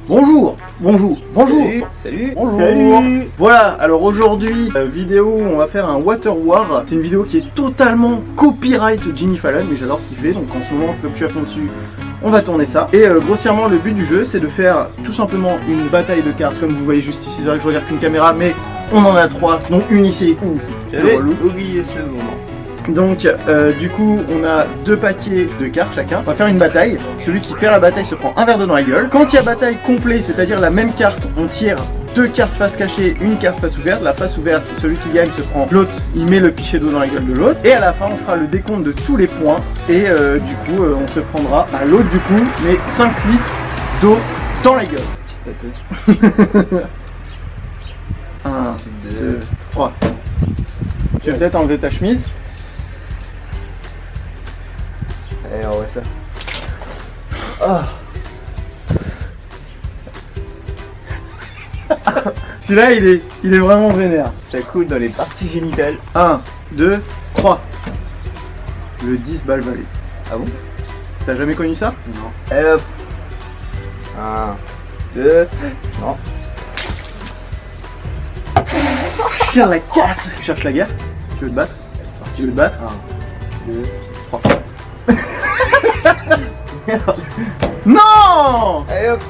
Bonjour, bonjour, bonjour. Salut, bonjour. salut. Voilà, alors aujourd'hui, vidéo où on va faire un Water War. C'est une vidéo qui est totalement copyright Jimmy Fallon, mais j'adore ce qu'il fait, donc en ce moment, comme je suis à fond dessus, on va tourner ça. Et grossièrement, le but du jeu, c'est de faire tout simplement une bataille de cartes, comme vous voyez juste ici. C'est vrai que je regarde qu'une caméra, mais on en a trois, dont une ici. J'avais oublié ce moment. Donc du coup on a 2 paquets de cartes chacun. On va faire une bataille. Celui qui perd la bataille se prend un verre d'eau dans la gueule. Quand il y a bataille complet, c'est-à-dire la même carte, on tire 2 cartes face cachée, une carte face ouverte. La face ouverte, celui qui gagne se prend l'autre, il met le pichet d'eau dans la gueule de l'autre. Et à la fin on fera le décompte de tous les points. Et du coup on se prendra à l'autre du coup, mais 5 litres d'eau dans la gueule. 1, 2, 3. Tu veux peut-être enlever ta chemise? Allez, on voit ça. Oh. Celui-là, il est vraiment vénère. Ça coule dans les parties génitales. 1, 2, 3. Le 10 balles valé. Ah bon? T'as jamais connu ça? Non. Allez hop. 1, 2, non. Chien la casse. Tu cherches la guerre? Tu veux te battre? Tu veux te battre? 1, 2, 3. Non! Allez hop.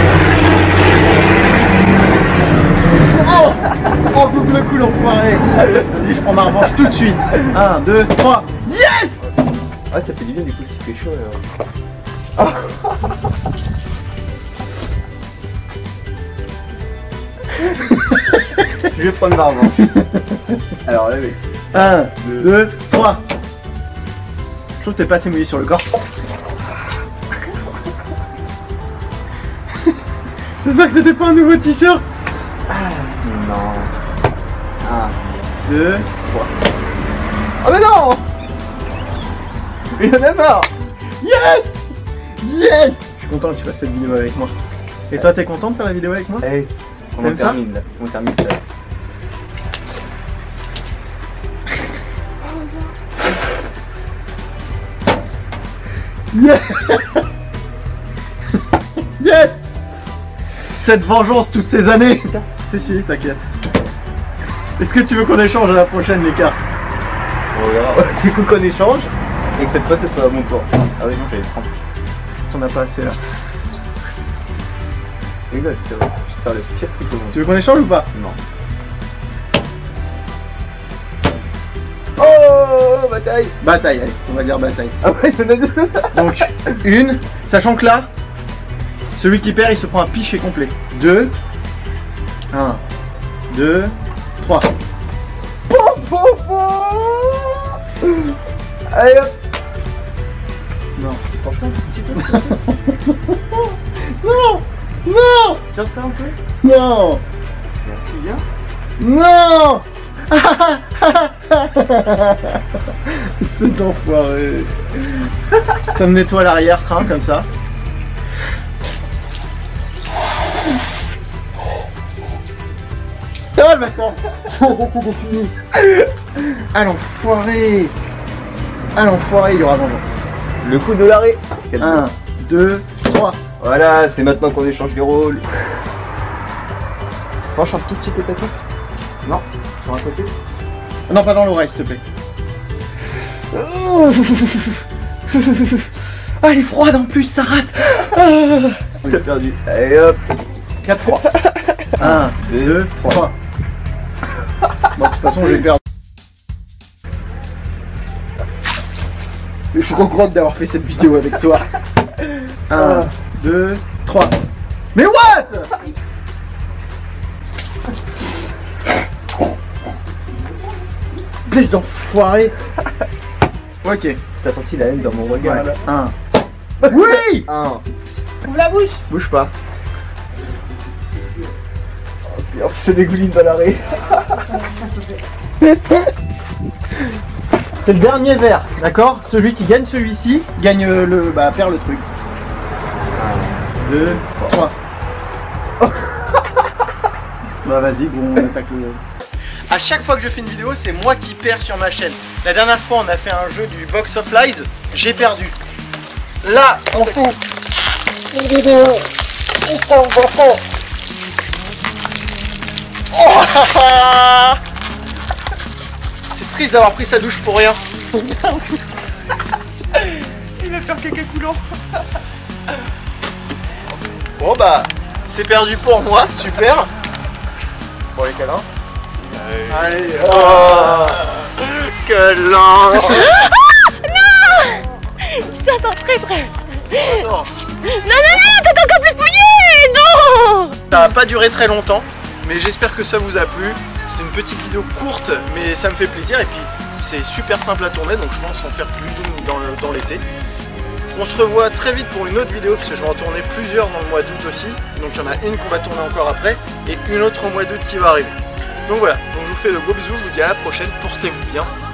Oh! Oh, double coup l'enfoiré. Vas-y, je prends ma revanche tout de suite. 1, 2, 3. Yes! Ah, ça fait du bien du coup s'il fait chaud alors. Je vais prendre ma revanche. Alors là, oui. 1, 2, 3. Je trouve que t'es pas assez mouillé sur le corps. J'espère que c'était pas un nouveau t-shirt. Non. 1, 2, 3. Oh mais non! Il y en a marre! yes! Yes! Je suis content que tu fasses cette vidéo avec moi. Et toi, t'es content de faire la vidéo avec moi? Allez, on T'aimes ça? termine là. On termine ça. Yes! Yes! Cette vengeance toutes ces années! Si, t'inquiète. Est-ce que tu veux qu'on échange à la prochaine les cartes? On verra. C'est cool qu'on échange et que cette fois ce soit à mon tour. Ah oui, non, j'avais 30. T'en as pas assez là. Exact, c'est vrai. Je vais faire le pire truc au monde. Tu veux qu'on échange ou pas? Non. Oh, bataille! Bataille, allez, on va dire bataille. Ah ouais, il y en a 2. Donc, une, sachant que là, celui qui perd, il se prend un pichet complet. 2, 1, 2, 3. Allez hop! Non. Franchement, un petit peu. Non! Non! Tiens ça un peu. Non! Merci bien. Non! Espèce d'enfoiré. Ça me nettoie l'arrière-train comme ça. Ah le bâtard! C'est fini. Ah l'enfoiré! Ah l'enfoiré, il y aura vengeance. Le coup de l'arrêt. 1, 2, 3. Voilà, c'est maintenant qu'on échange les rôles. Penche un tout petit peu ta tête. Non, sur un côté. Non, pas dans l'oreille, s'il te plaît. Ah, elle est froide en plus, ça rase. T'as perdu. Allez hop. 4, 3. 1, 2, 3. Bon, de toute façon, j'ai perdu. Je suis trop content d'avoir fait cette vidéo avec toi. 1, 2, 3. Mais what? Espèce d'enfoiré. Ok. T'as senti la haine dans mon regard là? 1. Oui! 1. Ouvre la bouche. Bouge pas. Et en plus c'est dégouline dans l'arrêt. C'est le dernier verre, d'accord? Celui qui gagne celui-ci gagne le. Bah, perd le truc. 1, 2, 3. Bah, vas-y, bon, on attaque le. À chaque fois que je fais une vidéo, c'est moi qui perds sur ma chaîne. La dernière fois, on a fait un jeu du Box of Lies, j'ai perdu. Là, on fout. C'est triste d'avoir pris sa douche pour rien. Il va faire caca coulant. Bon bah, c'est perdu pour moi, super. Bon les câlins. Allez. Oh, câlin. Non. Putain, attends, traître. Attends. Non, t'es encore plus mouillé. Non. Ça va pas durer très longtemps, mais j'espère que ça vous a plu. C'était une petite vidéo courte, mais ça me fait plaisir et puis c'est super simple à tourner, donc je pense en faire plus d'une dans l'été. On se revoit très vite pour une autre vidéo, parce que je vais en tourner plusieurs dans le mois d'août aussi. Donc il y en a une qu'on va tourner encore après, et une autre au mois d'août qui va arriver. Donc voilà, donc je vous fais de gros bisous, je vous dis à la prochaine, portez-vous bien.